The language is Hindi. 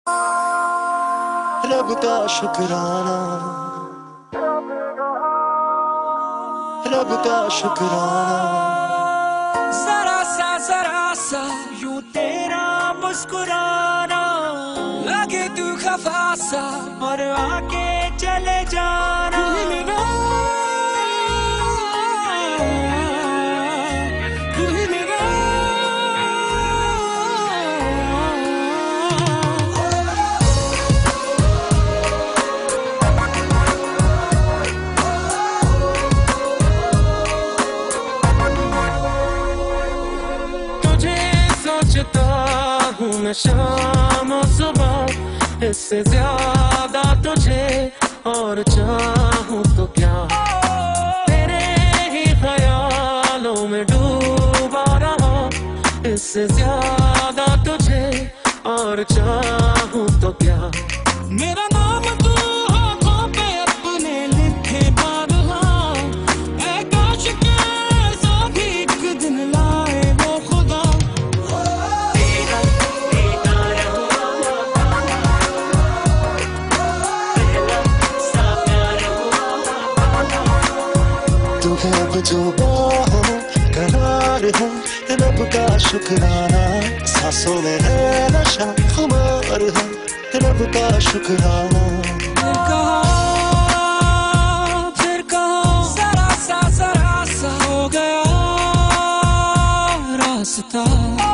रब का शुक्राना, रब का शुक्राना। जरा सा यूं तेरा मुस्कुराना, लगे तू खफा सा और आके चले जाना। सोचता हूँ मैं शाम और सुबह, इससे ज्यादा तुझे और चाहूँ तो क्या। तेरे ही ख्यालों में डूबा रहा, इससे ज्यादा तुझे और चाहूँ तो क्या। मेरा नाम तू हाथों पे अपने लिखे बारहा, ऐ काश के ऐसा भी एक दिन लाए वो खुदा। तू है अब जो बाहों करार है, रब का शुक्राना। सांसों में है नशा खुमार है, रब का शुक्राना। फिर कहो जरा सा हो गया रास्ता।